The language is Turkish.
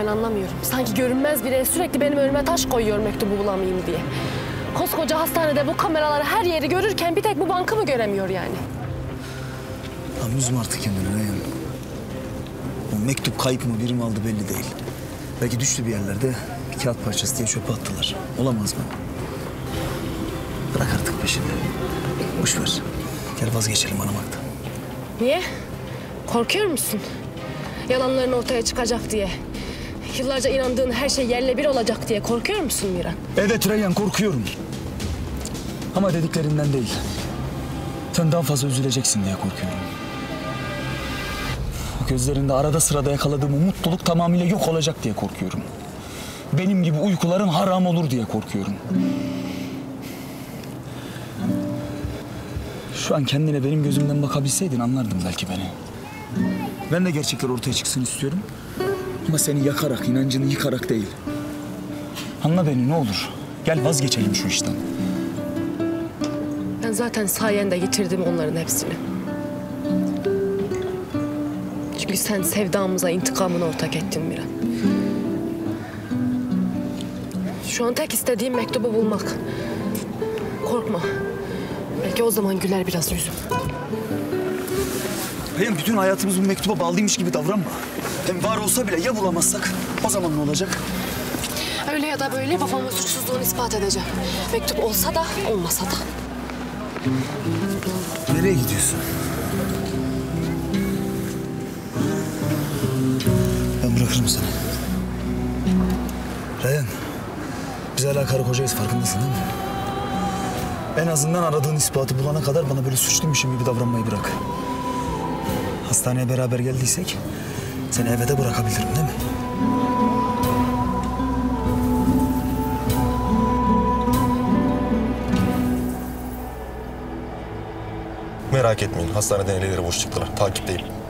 ben anlamıyorum. Sanki görünmez biri sürekli benim önüme taş koyuyor mektubu bulamayayım diye. Koskoca hastanede bu kameralar her yeri görürken bir tek bu bankı mı göremiyor yani? Tamam, üzme artık kendini Reyhan. O mektup kayıp mı, biri mi aldı belli değil. Belki düştü bir yerlerde, bir kağıt parçası diye çöpe attılar. Olamaz mı? Bırak artık peşini. Boş ver. Gel vazgeçelim aramaktan. Niye? Korkuyor musun? Yalanların ortaya çıkacak diye. Yıllarca inandığın her şey yerle bir olacak diye korkuyor musun Miran? Evet Reyhan, korkuyorum. Ama dediklerinden değil. Sen daha fazla üzüleceksin diye korkuyorum. O gözlerinde arada sırada yakaladığım o mutluluk tamamıyla yok olacak diye korkuyorum. Benim gibi uykuların haram olur diye korkuyorum. Şu an kendine benim gözümden bakabilseydin anlardın belki beni. Ben de gerçekler ortaya çıksın istiyorum. Ama seni yakarak, inancını yıkarak değil. Anla beni ne olur. Gel vazgeçelim şu işten. Ben zaten sayende yitirdim onların hepsini. Çünkü sen sevdamıza, intikamını ortak ettin Miran. Şu an tek istediğim mektubu bulmak. Korkma. Belki o zaman güler biraz yüzüm. Hem bütün hayatımız bu mektuba bağlıymış gibi davranma. Hem var olsa bile ya bulamazsak o zaman ne olacak? Öyle ya da böyle babamın suçsuzluğunu ispat edeceğim. Mektup olsa da olmasa da. Nereye gidiyorsun? Ben bırakırım seni. Reyhan, biz hala karı kocayız, farkındasın değil mi? En azından aradığın ispatı bulana kadar bana böyle suçluymuşum gibi davranmayı bırak. Hastaneye beraber geldiysek seni eve de bırakabilirim değil mi? Merak etmeyin. Hastaneden elleri boş çıktılar. Takipteyim.